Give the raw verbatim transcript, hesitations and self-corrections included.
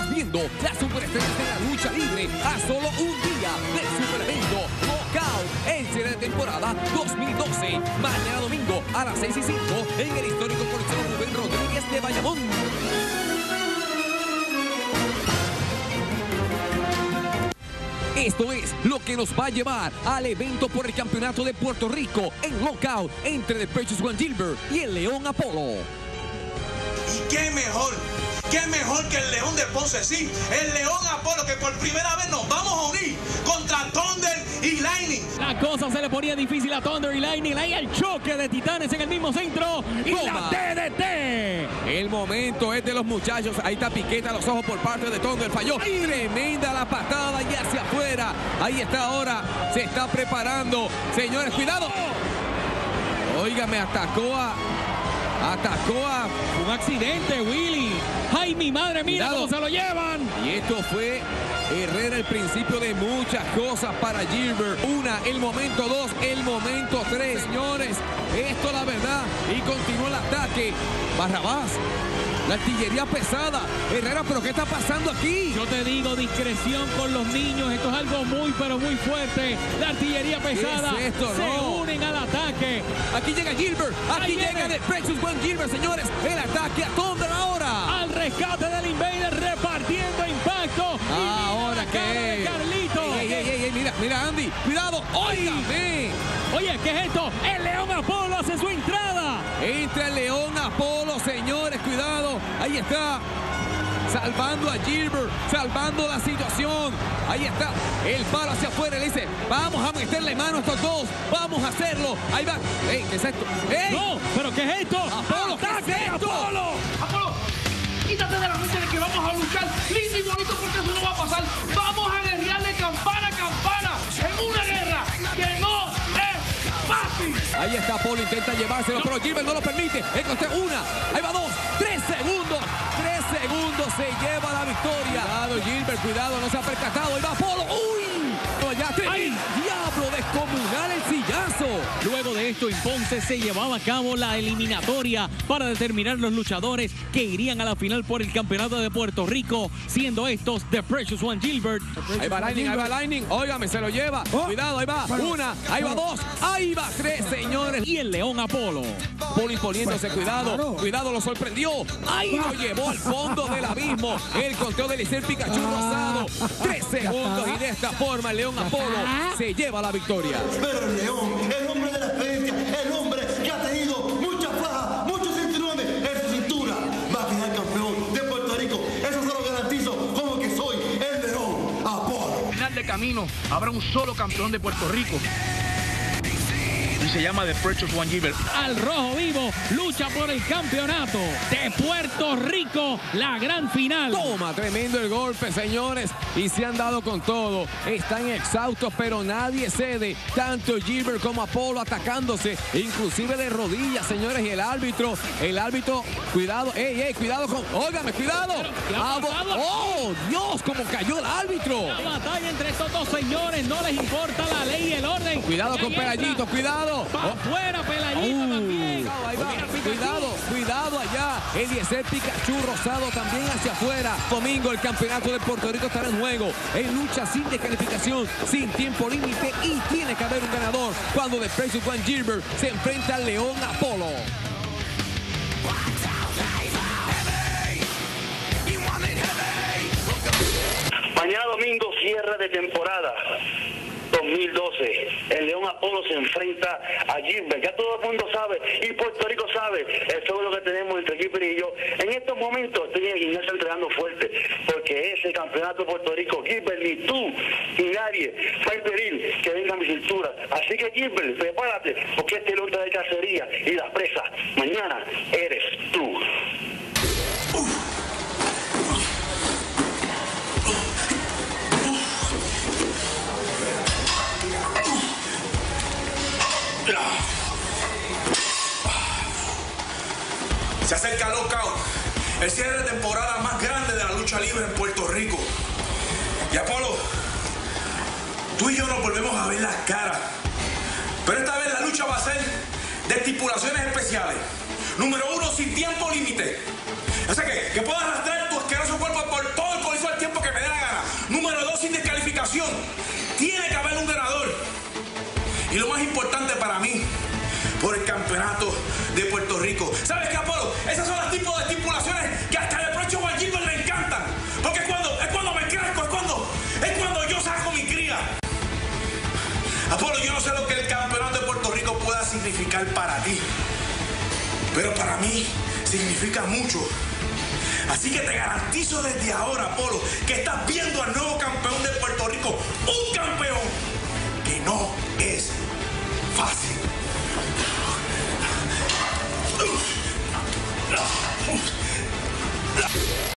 viendo las superestrellas de la lucha libre a solo un día del super evento Knockout en cierre de temporada dos mil doce. Mañana domingo a las seis y cinco en el histórico Coliseo Rubén Rodríguez de Bayamón. Esto es lo que nos va a llevar al evento por el campeonato de Puerto Rico en Knockout entre The Precious One Gilbert y el León Apolo. ¿Y qué mejor? ¿Qué mejor que el León de Ponce? Sí, el León Apolo, que por primera vez nos vamos a unir contra Thunder y Lightning. La cosa se le ponía difícil a Thunder y Lightning. Ahí el choque de titanes en el mismo centro. Y Toma. la T D T. El momento es de los muchachos. Ahí está Piqueta a los ojos por parte de Thunder. Falló. Ay. Tremenda la patada y hacia afuera. Ahí está ahora. Se está preparando. Señores, cuidado. Óigame, atacó a... Atacó a... Un accidente, Willy. Ay, mi madre, mira Cuidado. cómo se lo llevan. Y esto fue Herrera el principio de muchas cosas para Gilbert. Una, el momento dos, el momento tres. Señores, esto la verdad. Y continúa el ataque. Barrabás. La artillería pesada. Herrera, ¿pero qué está pasando aquí? Yo te digo, discreción con los niños. Esto es algo muy, pero muy fuerte. La artillería pesada. ¿Qué es esto? Se No. unen al ataque. Aquí llega Gilbert. Aquí Ahí llega viene. The Precious One Gilbert, señores. El ataque a Thunder ahora. Al rescate del Invader, repartiendo impacto. Y mira Ahora la cara de qué. Carlito. Ey, ey, ey, ey, mira, mira, Andy. Cuidado. Óigame. Oye, ¿qué es esto? El León Apolo hace su entrada. Entra el León Apolo, señores, cuidado. Ahí está. Salvando a Gilbert, salvando la situación. Ahí está. El palo hacia afuera. Le dice, vamos a meterle mano a estos dos. Vamos a hacerlo. Ahí va. Ey, ¿qué es esto? ¡Ey! No, ¿pero qué es esto? Apolo, ¿qué ¡Ataque, es esto? Apolo! Apolo, quítate de la mente de que vamos a luchar lindo y bonito porque eso no va a pasar. Vamos a guerrearle campana a campana en una guerra que no es fácil. Ahí está Apolo, intenta llevárselo, pero Gilbert no lo permite. Encontré una. Ahí va dos. Tres segundos. Tres segundos se lleva la victoria. Cuidado, Gilbert, cuidado, no se ha percatado. Ahí va Apolo. ¡Uy! Ya, ¡Ay! ¡Diablo descomunal el sillazo! Luego de esto, en Ponce se llevaba a cabo la eliminatoria para determinar los luchadores que irían a la final por el campeonato de Puerto Rico, siendo estos The Precious One Gilbert. Ahí va Lightning, ahí va Lightning. Óigame, se lo lleva. Cuidado, ahí va. Una, ahí va dos. Ahí va tres, señores. Y el León Apolo. Apolo imponiéndose, cuidado. Cuidado, lo sorprendió. Ahí lo llevó al fondo del abismo. El conteo del Licey Pikachu rosado. Tres segundos y de esta forma el León Apolo se lleva la victoria. Pero el León, el hombre de la experiencia, el hombre que ha tenido muchas fajas, muchos cinturones en su cintura, va a quedar campeón de Puerto Rico. Eso se lo garantizo como que soy el León Apolo. Al final de camino habrá un solo campeón de Puerto Rico. Y se llama The Precious One Gilbert. Al rojo vivo lucha por el campeonato de Puerto Rico, la gran final. Toma, tremendo el golpe, señores. Y se han dado con todo. Están exhaustos, pero nadie cede. Tanto Gilbert como Apolo atacándose, inclusive de rodillas, señores. Y el árbitro, el árbitro, cuidado, ey, ey, cuidado con, óigame, cuidado. ¿qué ha Abo- pasado? ¡Oh, Dios! Cómo cayó el árbitro. La batalla entre estos dos señores, no les importa la ley y el orden. Cuidado Y con ahí Pelayito, entra. cuidado. Pa' Oh. afuera, Pelayito Uh, también. ahí va. Mira, Pikachu. Cuidado, cuidado allá. Eliezer Pikachu rosado también hacia afuera. Domingo el campeonato de Puerto Rico estará en juego. En lucha sin descalificación, sin tiempo límite y tiene que haber un ganador cuando The Precious One Gilbert se enfrenta al León Apolo. Mañana domingo, cierre de temporada dos mil doce. El León Apolo se enfrenta a Gilbert. Ya todo el mundo sabe y Puerto Rico sabe el feudo que tenemos entre Gilbert y yo. En estos momentos estoy en el gimnasio entrenando fuerte porque ese campeonato de Puerto Rico, Gilbert, ni tú ni nadie va a impedir que venga a mi cintura. Así que Gilbert, prepárate porque este lucha de cacería y la presa mañana eres tú. Se acerca el Knockout, el cierre de temporada más grande de la lucha libre en Puerto Rico. Y Apolo, tú y yo nos volvemos a ver las caras. Pero esta vez la lucha va a ser de estipulaciones especiales. Número uno, sin tiempo límite. O sea que, que puedas arrastrar tu asqueroso cuerpo por todo el coliseo campeonato de Puerto Rico. ¿Sabes qué, Apolo? Esas son las tipos de estipulaciones que hasta el Precio Juan Gilbert le encantan. Porque es cuando, es cuando me crezco, es cuando, es cuando yo saco mi cría. Apolo, yo no sé lo que el campeonato de Puerto Rico pueda significar para ti, pero para mí significa mucho. Así que te garantizo desde ahora, Apolo, que estás viendo al nuevo campeón de